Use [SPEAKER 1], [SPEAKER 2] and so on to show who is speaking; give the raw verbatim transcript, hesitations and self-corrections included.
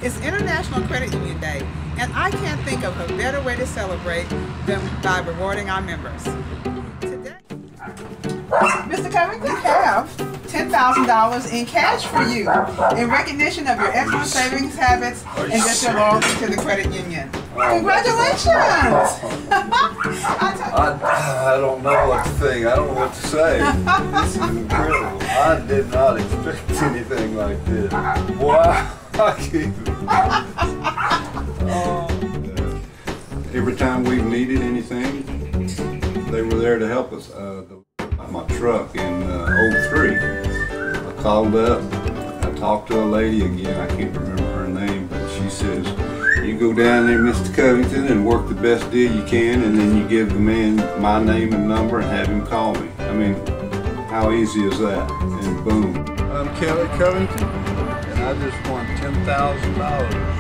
[SPEAKER 1] It's International Credit Union Day, and I can't think of a better way to celebrate than by rewarding our members. Today, Mister Covington have ten thousand dollars in cash for you in recognition of your excellent savings habits and just your loyalty to the credit union. Congratulations!
[SPEAKER 2] I, I don't know what to think. I don't know what to say. This is incredible. I did not expect anything like this. Wow. I can't. Oh. Every time we've needed anything, they were there to help us. Uh, the, my truck in uh, oh three, I called up, I talked to a lady again, I can't remember her name, but she says, you go down there, Mister Covington, and work the best deal you can, and then you give the man my name and number and have him call me. I mean, how easy is that? And boom. I'm Kelly Covington, and I just won ten thousand dollars.